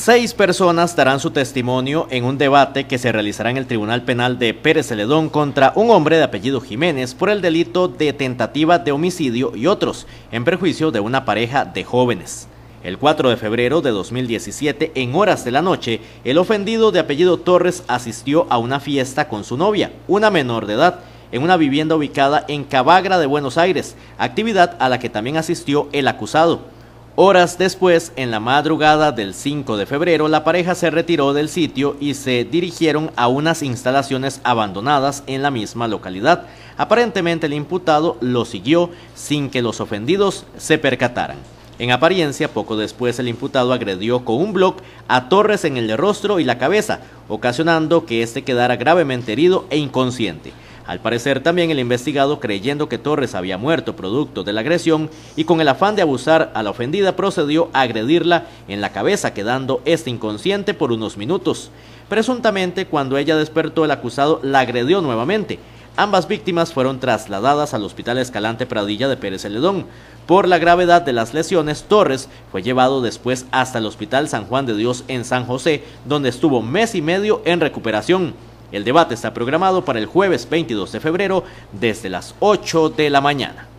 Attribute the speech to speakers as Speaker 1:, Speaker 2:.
Speaker 1: 6 personas darán su testimonio en un debate que se realizará en el Tribunal Penal de Pérez Celedón contra un hombre de apellido Jiménez por el delito de tentativa de homicidio y otros, en perjuicio de una pareja de jóvenes. El 4 de febrero de 2017, en horas de la noche, el ofendido de apellido Torres asistió a una fiesta con su novia, una menor de edad, en una vivienda ubicada en Cabagra de Buenos Aires, actividad a la que también asistió el acusado. Horas después, en la madrugada del 5 de febrero, la pareja se retiró del sitio y se dirigieron a unas instalaciones abandonadas en la misma localidad. Aparentemente el imputado lo siguió sin que los ofendidos se percataran. En apariencia, poco después el imputado agredió con un bloc a Torres en el rostro y la cabeza, ocasionando que éste quedara gravemente herido e inconsciente. Al parecer también el investigado, creyendo que Torres había muerto producto de la agresión y con el afán de abusar a la ofendida, procedió a agredirla en la cabeza, quedando este inconsciente por unos minutos. Presuntamente, cuando ella despertó, el acusado la agredió nuevamente. Ambas víctimas fueron trasladadas al Hospital Escalante Pradilla de Pérez Celedón. Por la gravedad de las lesiones, Torres fue llevado después hasta el Hospital San Juan de Dios en San José, donde estuvo mes y medio en recuperación. El debate está programado para el jueves 22 de febrero desde las 8 de la mañana.